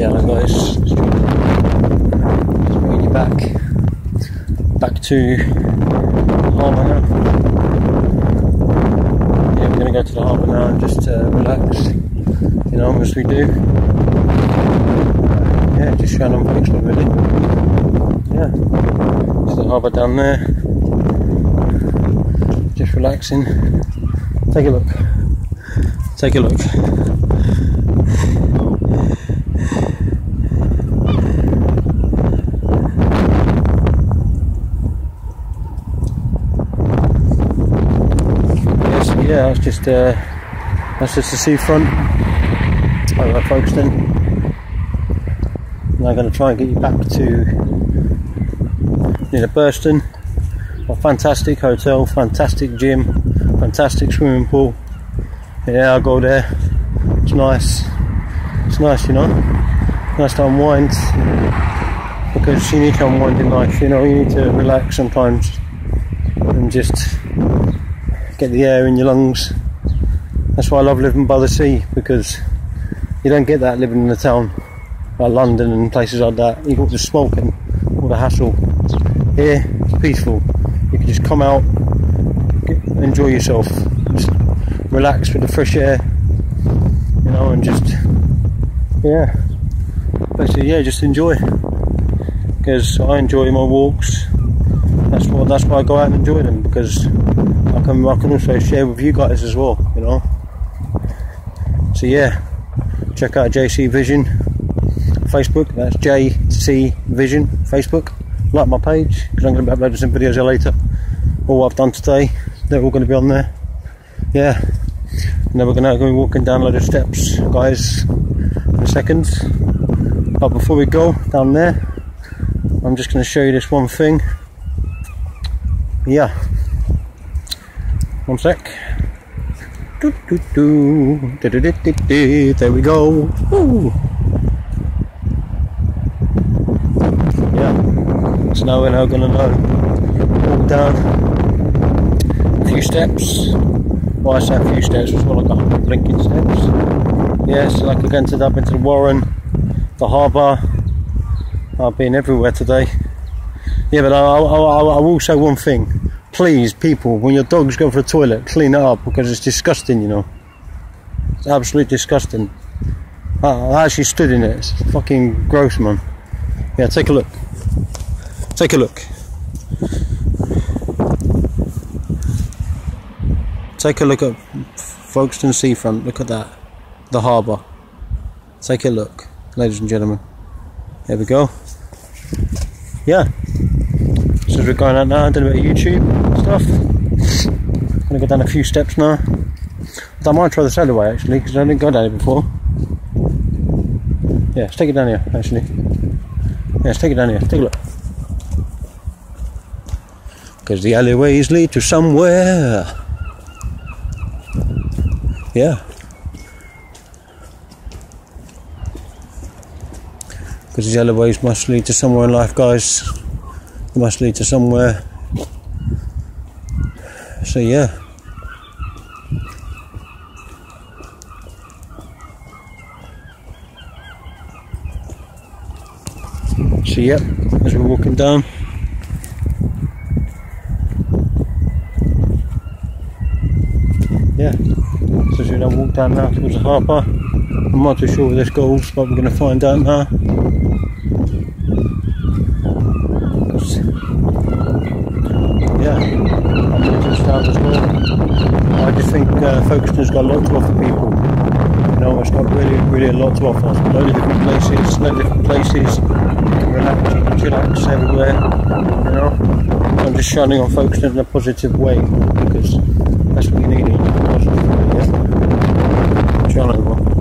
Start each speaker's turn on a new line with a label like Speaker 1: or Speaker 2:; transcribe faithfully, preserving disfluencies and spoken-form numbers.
Speaker 1: yeah, guys, just bringing you back, back to the harbour now. Yeah, we're going to go to the harbour now and just uh, relax, you know, as we do. Yeah, just showing on Folkestone really. Yeah, there's the harbour down there. Just relaxing. Take a look. Take a look. Yes, yeah, that's just uh, that's just the seafront over at Folkestone. And I'm going to try and get you back to near Burston. A fantastic hotel, fantastic gym, fantastic swimming pool. Yeah, I'll go there. It's nice. It's nice, you know. Nice to unwind, because you need to unwind in life. You know, you need to relax sometimes and just get the air in your lungs. That's why I love living by the sea, because you don't get that living in a town like London and places like that. You've got the smoke and all the hassle. Here, it's peaceful. You can just come out, get, enjoy yourself, just relax with the fresh air, you know, and just, yeah, basically, yeah, just enjoy. Because I enjoy my walks. That's what. That's why I go out and enjoy them, because I can. I can also share with you guys as well, you know. So yeah, check out J C Vision Facebook. That's J C Vision Facebook. Like my page, because I'm going to be uploading some videos here later. All what I've done today, they're all going to be on there. Yeah, and then we're going to go walking down a load of steps, guys, in a second. But before we go down there, I'm just going to show you this one thing. Yeah, one sec. Doo, doo, doo. Doo, doo, doo, doo, doo. There we go. Woo. Yeah. So now we're now going to walk down a few steps. Well, I say a few steps, it's more like a hundred blinking steps. Yeah, so like again to up into the Warren, the harbour. I've been everywhere today. Yeah, but I, I, I, I will say one thing. Please, people, when your dogs go for the toilet, clean it up, because it's disgusting, you know. It's absolutely disgusting. I, I actually stood in it. It's fucking gross, man. Yeah, take a look. Take a look. Take a look at Folkestone seafront. Look at that. The harbour. Take a look, ladies and gentlemen. There we go. Yeah. So as we're going out now, doing a bit of YouTube stuff. I'm gonna go down a few steps now. I might try this other way actually, because I didn't go down here before. Yeah, let's take it down here actually. Yeah, let's take it down here. Take a look. Because the alleyways lead to somewhere. Yeah. Because the alleyways must lead to somewhere in life, guys. They must lead to somewhere. So yeah. So yeah, as we're walking down. Yeah, so as we now walk down now towards the harbour. I'm not too sure where this goes, but we're going to find out now. Yeah, I'm going to start as well. I just think uh, Folkestone's got a lot to offer people. You know, it's got really, really a lot to offer. A load of different places, a load of different places. You can relax, you can chillax everywhere. You know, I'm just shining on Folkestone in a positive way, because that's what you need in a positive way. Yeah? Shine over.